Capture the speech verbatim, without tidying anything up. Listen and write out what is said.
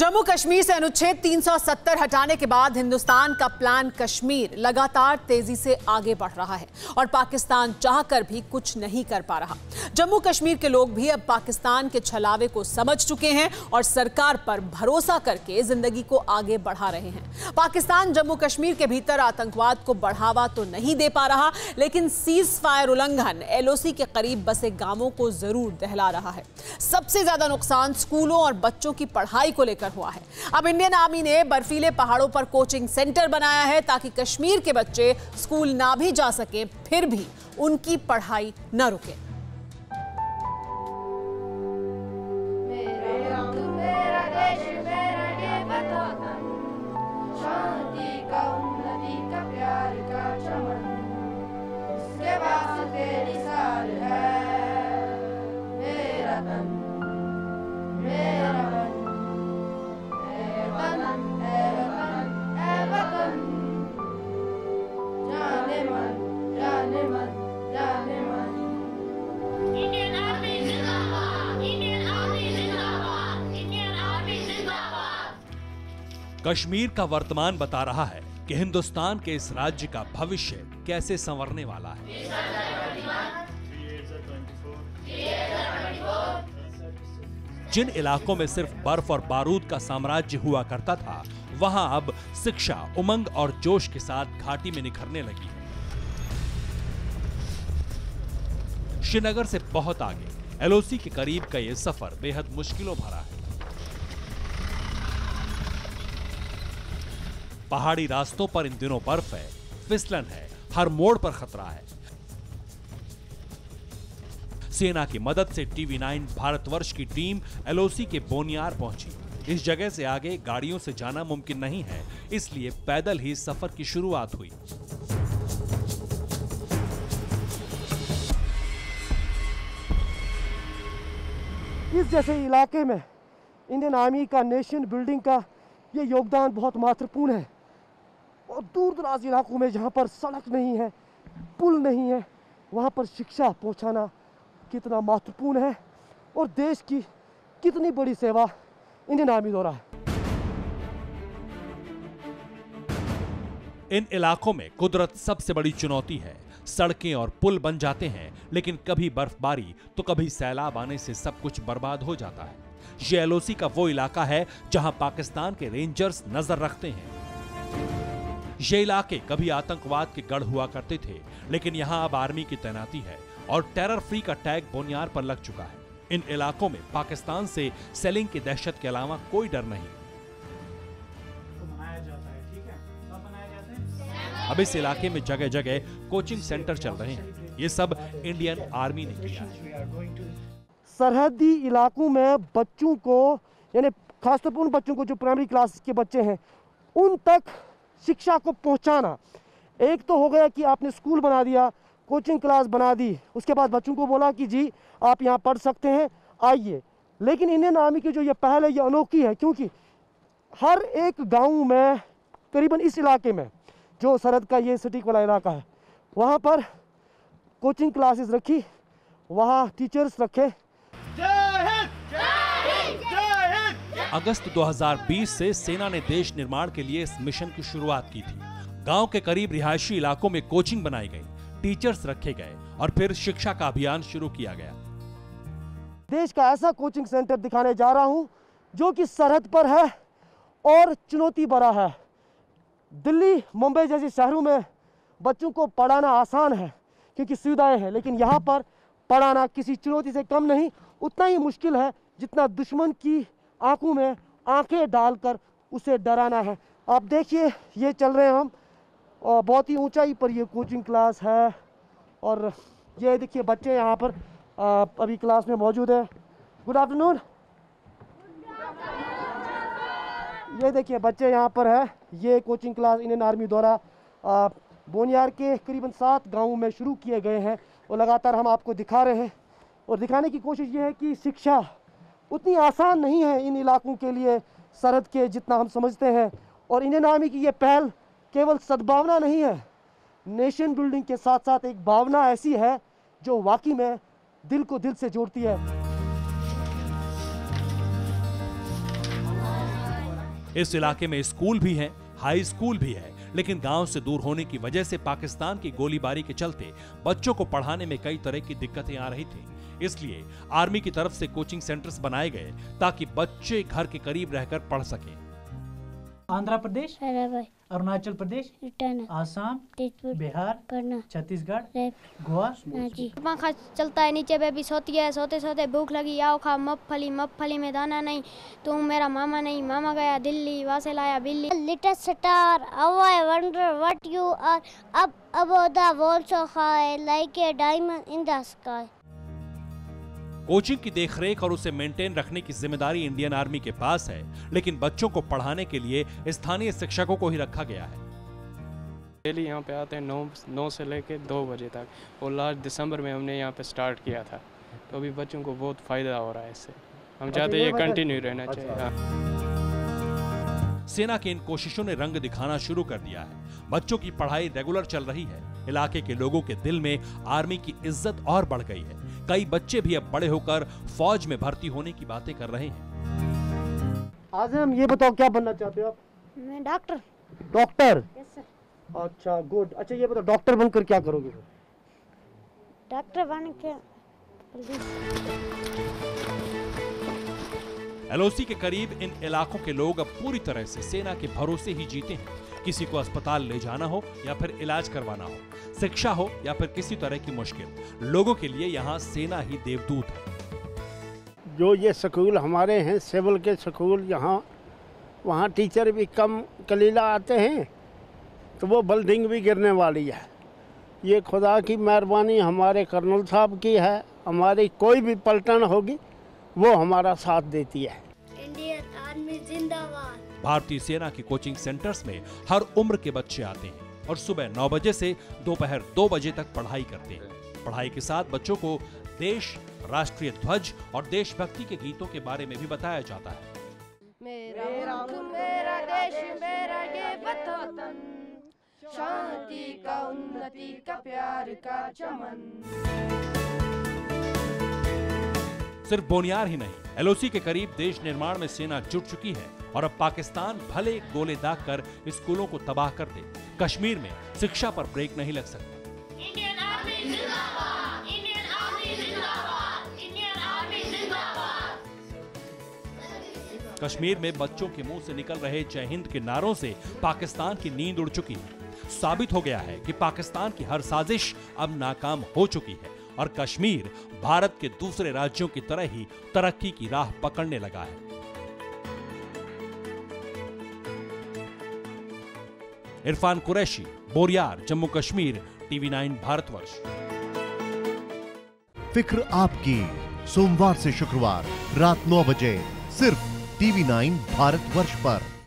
जम्मू कश्मीर से अनुच्छेद तीन सौ सत्तर हटाने के बाद हिंदुस्तान का प्लान कश्मीर लगातार तेजी से आगे बढ़ रहा है और पाकिस्तान चाहकर भी कुछ नहीं कर पा रहा। जम्मू कश्मीर के लोग भी अब पाकिस्तान के छलावे को समझ चुके हैं और सरकार पर भरोसा करके जिंदगी को आगे बढ़ा रहे हैं। पाकिस्तान जम्मू कश्मीर के भीतर आतंकवाद को बढ़ावा तो नहीं दे पा रहा, लेकिन सीज फायर उल्लंघन एलओसी के करीब बसे गांवों को जरूर दहला रहा है। सबसे ज्यादा नुकसान स्कूलों और बच्चों की पढ़ाई को लेकर हुआ है। अब इंडियन आर्मी ने बर्फीले पहाड़ों पर कोचिंग सेंटर बनाया है ताकि कश्मीर के बच्चे स्कूल ना भी जा सके, फिर भी उनकी पढ़ाई न रुके। कश्मीर का वर्तमान बता रहा है कि हिंदुस्तान के इस राज्य का भविष्य कैसे संवरने वाला है। जिन इलाकों में सिर्फ बर्फ और बारूद का साम्राज्य हुआ करता था, वहां अब शिक्षा उमंग और जोश के साथ घाटी में निखरने लगी है। श्रीनगर से बहुत आगे एलओसी के करीब का यह सफर बेहद मुश्किलों भरा है। पहाड़ी रास्तों पर इन दिनों बर्फ है, फिसलन है, हर मोड़ पर खतरा है। सेना की मदद से टीवी नाइन भारतवर्ष की टीम एलओसी के बोनियार पहुंची। इस जगह से आगे गाड़ियों से जाना मुमकिन नहीं है, इसलिए पैदल ही सफर की शुरुआत हुई। इस जैसे इलाके में इंडियन आर्मी का नेशन बिल्डिंग का ये योगदान बहुत महत्वपूर्ण है। और दूर दराज इलाकों में जहाँ पर सड़क नहीं है, पुल नहीं है, वहाँ पर शिक्षा पहुँचाना कितना महत्वपूर्ण है और देश की कितनी बड़ी सेवा इंडियन आर्मी द्वारा है। इन इलाकों में कुदरत सबसे बड़ी चुनौती है। सड़कें और पुल बन जाते हैं, लेकिन कभी बर्फबारी तो कभी सैलाब आने से सब कुछ बर्बाद हो जाता है। ये एलओसी का वो इलाका है जहां पाकिस्तान के रेंजर्स नजर रखते हैं। ये इलाके कभी आतंकवाद के गढ़ हुआ करते थे, लेकिन यहां अब आर्मी की तैनाती है और टेरर फ्री का टैग बुनियाद पर लग चुका है। इन इलाकों में पाकिस्तान से सेलिंग की दहशत के अलावा कोई डर नहीं। अब इस इलाके में जगह जगह कोचिंग सेंटर चल रहे हैं। ये सब इंडियन आर्मी ने किया है। सरहदी इलाकों में बच्चों को, यानी खासतौर पर उन बच्चों को जो प्राइमरी क्लास के बच्चे हैं, उन तक शिक्षा को पहुंचाना। एक तो हो गया कि आपने स्कूल बना दिया, कोचिंग क्लास बना दी, उसके बाद बच्चों को बोला कि जी आप यहाँ पढ़ सकते हैं, आइए। लेकिन इंडियन आर्मी की जो ये पहल है ये अनोखी है, क्योंकि हर एक गांव में करीबन इस इलाके में जो सरहद का ये सिटी वाला इलाका है, वहाँ पर कोचिंग क्लासेस रखी, वहाँ टीचर्स रखे। अगस्त दो हज़ार बीस से सेना ने देश निर्माण के लिए इस मिशन की शुरुआत की थी। गांव के करीब रिहायशी इलाकों में कोचिंग बनाई गई, टीचर्स रखे गए और फिर शिक्षा का अभियान शुरू किया गया। देश का ऐसा कोचिंग सेंटर दिखाने जा रहा हूं जो कि सरहद पर है और चुनौती भरा है। दिल्ली, मुंबई जैसे शहरों में बच्चों को पढ़ाना आसान है क्योंकि सुविधाएं हैं, लेकिन यहाँ पर पढ़ाना किसी चुनौती से कम नहीं, उतना ही मुश्किल है जितना दुश्मन की आंखों में आंखें डालकर उसे डराना है। आप देखिए, ये चल रहे हैं हम, और बहुत ही ऊंचाई पर ये कोचिंग क्लास है और ये देखिए बच्चे यहाँ पर आ, अभी क्लास में मौजूद है। Good afternoon. ये देखिए बच्चे यहाँ पर है। ये कोचिंग क्लास इंडियन आर्मी द्वारा बोनियार के करीबन सात गाँवों में शुरू किए गए हैं और लगातार हम आपको दिखा रहे हैं और दिखाने की कोशिश ये है कि शिक्षा उतनी आसान नहीं है इन इलाकों के लिए सरहद के जितना हम समझते हैं। और इंडियन आर्मी की ये पहल केवल सद्भावना नहीं है, नेशन बिल्डिंग के साथ साथ एक भावना ऐसी है जो वाकई में दिल को दिल से जोड़ती है। इस इलाके में स्कूल भी है, हाई स्कूल भी है, लेकिन गांव से दूर होने की वजह से पाकिस्तान की गोलीबारी के चलते बच्चों को पढ़ाने में कई तरह की दिक्कतें आ रही थी। इसलिए आर्मी की तरफ से कोचिंग सेंटर्स बनाए गए ताकि बच्चे घर के करीब रहकर पढ़ सकें। आंध्र प्रदेश, अरुणाचल प्रदेश, आसाम, बिहार, छत्तीसगढ़, गोवा। पंखा चलता है, नीचे बेबी सोती है, सोते सोते भूख लगी, आओ खा मूंगफली, मूंगफली में दाना नहीं, तुम मेरा मामा नहीं, मामा गया दिल्ली, वहाँ से लाया बिल्ली। Little star, how I wonder what you are, up above the world so high, like a diamond in the sky. Coaching की देखरेख और उसे मेंटेन रखने की जिम्मेदारी इंडियन आर्मी के पास है, लेकिन बच्चों को पढ़ाने के लिए स्थानीय शिक्षकों को ही रखा गया है। डेली यहाँ पे आते हैं नौ नौ से लेकर दो बजे तक और लास्ट दिसंबर में हमने यहाँ पे स्टार्ट किया था, तो अभी बच्चों को बहुत फ़ायदा हो रहा है इससे। हम चाहते हैं ये कंटिन्यू रहना चाहिए। सेना की इन कोशिशों ने रंग दिखाना शुरू कर दिया है। बच्चों की पढ़ाई रेगुलर चल रही है। इलाके के लोगों के दिल में आर्मी की इज्जत और बढ़ गई है। कई बच्चे भी अब बड़े होकर फौज में भर्ती होने की बातें कर रहे हैं। आज हम ये बताओ क्या बनना चाहते हो आप? मैं डॉक्टर। डॉक्टर? Yes sir. अच्छा गुड। अच्छा ये बताओ डॉक्टर बनकर क्या करोगे? डॉक्टर बन के एलओसी के करीब इन इलाकों के लोग अब पूरी तरह से सेना के भरोसे ही जीते हैं। किसी को अस्पताल ले जाना हो या फिर इलाज करवाना हो, शिक्षा हो या फिर किसी तरह की मुश्किल, लोगों के लिए यहाँ सेना ही देवदूत है। जो ये स्कूल हमारे हैं सिविल के स्कूल, यहाँ वहाँ टीचर भी कम कलीला आते हैं, तो वो बिल्डिंग भी गिरने वाली है। ये खुदा की मेहरबानी हमारे कर्नल साहब की है। हमारी कोई भी पलटन होगी वो हमारा साथ देती है। इंडियन आर्मी जिंदाबाद। भारतीय सेना के कोचिंग सेंटर्स में हर उम्र के बच्चे आते हैं और सुबह नौ बजे से दोपहर दो बजे तक पढ़ाई करते हैं। पढ़ाई के साथ बच्चों को देश, राष्ट्रीय ध्वज और देशभक्ति के गीतों के बारे में भी बताया जाता है। मेरा मुल्क, मेरा देश, मेरा ये वतन, शांति का, उन्नति का, प्यार का चमन। सिर्फ बोनियार ही नहीं, एलओसी के करीब देश निर्माण में सेना जुट चुकी है और अब पाकिस्तान भले गोले दाग कर स्कूलों को तबाह कर दे, कश्मीर में शिक्षा पर ब्रेक नहीं लग सकता। इंडियन आर्मी जिंदाबाद, इंडियन आर्मी जिंदाबाद, इंडियन आर्मी जिंदाबाद। कश्मीर में बच्चों के मुंह से निकल रहे जय हिंद के नारों से पाकिस्तान की नींद उड़ चुकी है। साबित हो गया है कि पाकिस्तान की हर साजिश अब नाकाम हो चुकी है और कश्मीर भारत के दूसरे राज्यों की तरह ही तरक्की की राह पकड़ने लगा है। इरफान कुरैशी, बोरियार, जम्मू कश्मीर, टीवी नाइन भारतवर्ष। फिक्र आपकी, सोमवार से शुक्रवार रात नौ बजे सिर्फ टीवी नाइन भारतवर्ष पर।